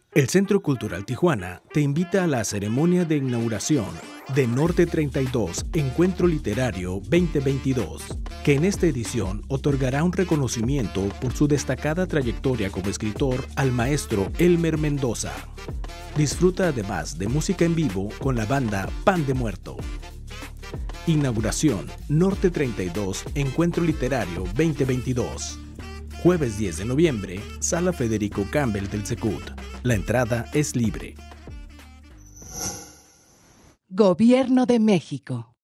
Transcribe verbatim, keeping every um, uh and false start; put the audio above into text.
El Centro Cultural Tijuana te invita a la ceremonia de inauguración de Norte treinta y dos Encuentro Literario veinte veintidós, que en esta edición otorgará un reconocimiento por su destacada trayectoria como escritor al maestro Elmer Mendoza. Disfruta además de música en vivo con la banda Pan de Muerto. Inauguración Norte treinta y dos Encuentro Literario veinte veintidós. Jueves diez de noviembre, Sala Federico Campbell del Secut. La entrada es libre. Gobierno de México.